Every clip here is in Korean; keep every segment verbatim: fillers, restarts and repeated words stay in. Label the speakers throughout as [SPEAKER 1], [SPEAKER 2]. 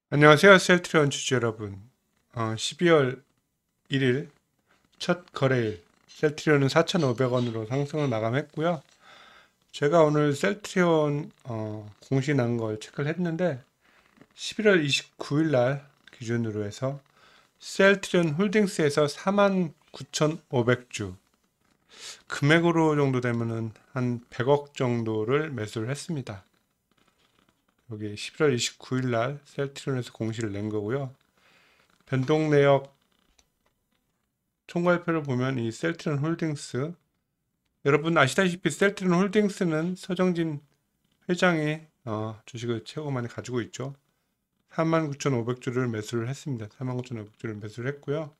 [SPEAKER 1] 안녕하세요. 셀트리온 주주 여러분. 어, 십이월 일일 첫 거래일 셀트리온은 사천오백 원으로 상승을 마감했고요. 제가 오늘 셀트리온 어, 공시 난 걸 체크를 했는데 십일월 이십구일 날 기준으로 해서 셀트리온 홀딩스에서 사만 구천오백 주 금액으로 정도 되면은 한 백억 정도를 매수를 했습니다. 여기 십일월 이십구일 날 셀트리온에서 공시를 낸 거고요. 변동 내역 총괄표를 보면 이 셀트리온 홀딩스, 여러분 아시다시피 셀트리온 홀딩스는 서정진 회장이 어, 주식을 최고 많이 가지고 있죠. 사만 구천오백 주를 매수를 했습니다. 사만 구천오백 주를 매수를 했고요.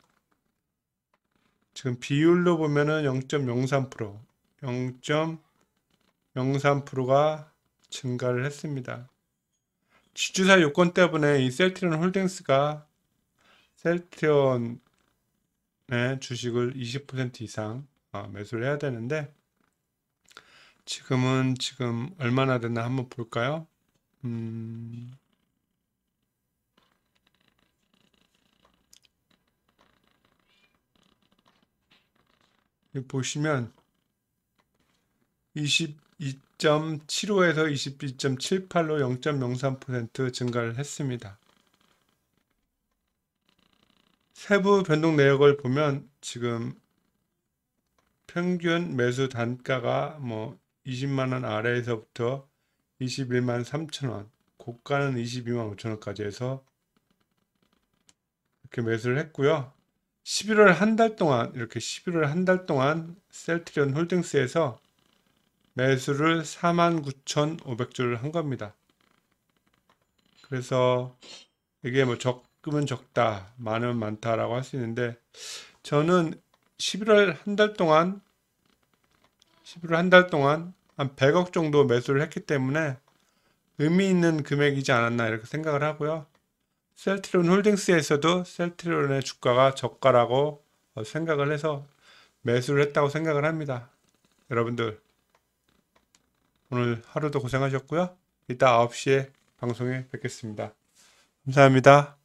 [SPEAKER 1] 지금 비율로 보면은 영 점 영삼 퍼센트, 영 점 영삼 퍼센트가 증가를 했습니다. 지주사 요건 때문에 이 셀트리온 홀딩스가 셀트리온의 주식을 이십 퍼센트 이상 어, 매수를 해야 되는데 지금은 지금 얼마나 됐나 한번 볼까요? 음, 여기 보시면 이십이 점 칠오에서 이십이 점 칠팔로 영 점 영삼 퍼센트 증가를 했습니다. 세부 변동 내역을 보면 지금 평균 매수 단가가 뭐 이십만 원 아래에서부터 이십일만 삼천 원, 고가는 이십이만 오천 원까지 해서 이렇게 매수를 했고요. 십일월 한 달 동안 이렇게 십일월 한 달 동안 셀트리온 홀딩스에서 매수를 사만 구천오백 주를 한 겁니다. 그래서 이게 뭐 적으면 적다, 많으면 많다라고 할 수 있는데 저는 십일월 한 달 동안 십일월 한 달 동안 한 백억 정도 매수를 했기 때문에 의미 있는 금액이지 않았나 이렇게 생각을 하고요. 셀트리온 홀딩스에서도 셀트리온의 주가가 저가라고 생각을 해서 매수를 했다고 생각을 합니다. 여러분들 오늘 하루도 고생하셨고요. 이따 아홉 시에 방송에 뵙겠습니다. 감사합니다.